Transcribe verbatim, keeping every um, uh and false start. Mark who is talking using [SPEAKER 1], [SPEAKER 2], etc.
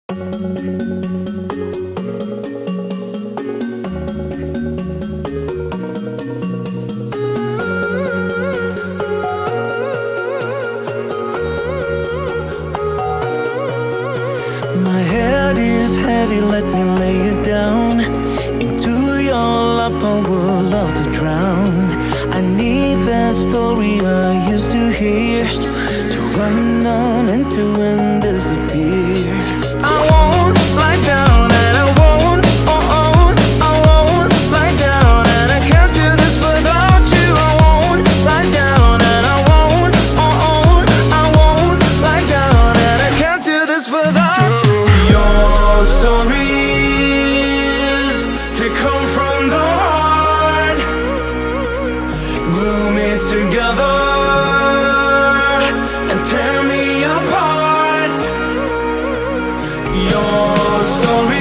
[SPEAKER 1] My head is heavy, let me lay it down. Into your lap I would love to drown. I need that story I used to hear, to run on and to end disappear. I won't lie down and I won't, oh oh, I won't lie down and I can't do this without you. I won't lie down and I won't, oh oh, I won't lie down and I can't do this without you. Your stories, they come from the heart, glue me together and tear me apart. Your story